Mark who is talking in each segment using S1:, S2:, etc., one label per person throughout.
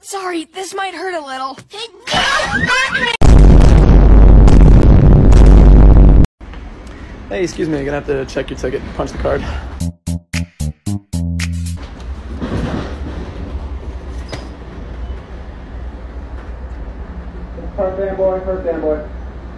S1: Sorry, this might hurt a little.
S2: Hey, excuse me, I'm gonna have to check your ticket. Punch the card. First damn boy, first damn boy.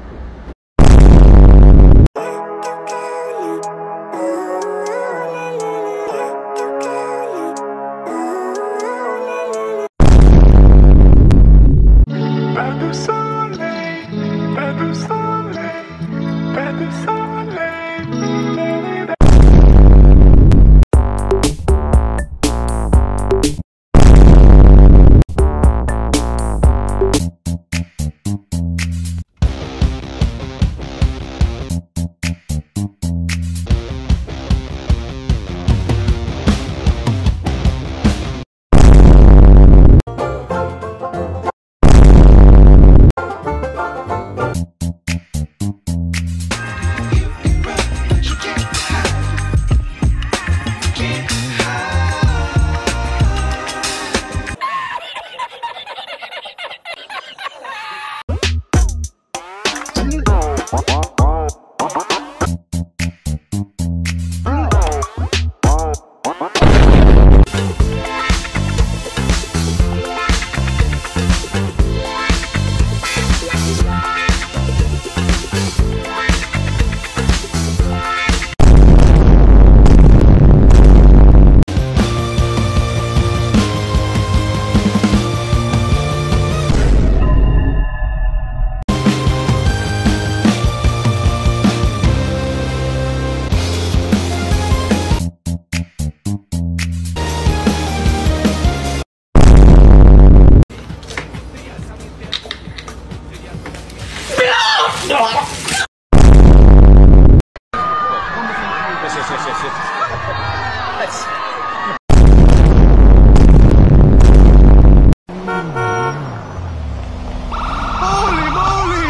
S3: Holy moly!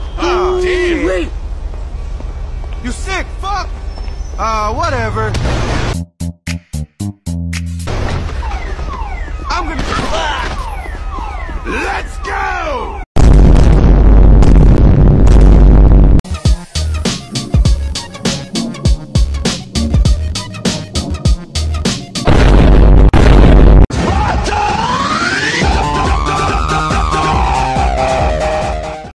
S3: Wait! You sick? Fuck! Whatever.